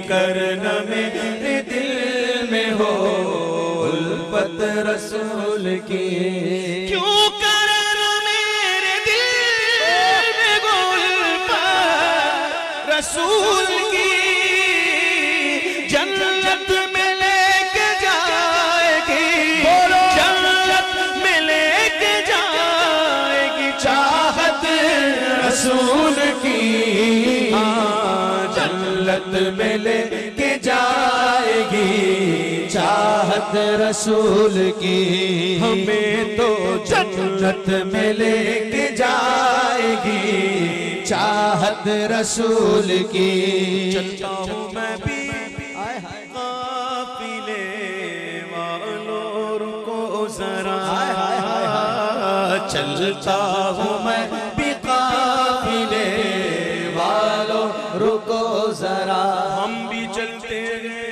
کر نہ میرے دل میں ہو الفت رسول کی، کیوں کر نہ میرے دل میں ہو الفت رسول کی، جنت میں لے کے جائے گی، جنت میں لے کے جائے گی چاہت رسول کی، جنت میں لے کے جائے گی چاہت رسول کی، ہمیں تو جنت میں لے کے جائے گی چاہت رسول کی۔ چلتا ہوں میں بھی قافلے والوں رکو ذرا، چلتا ہوں میں بھی قافلے والوں رکو ذرا، ہم بھی چلتے گئے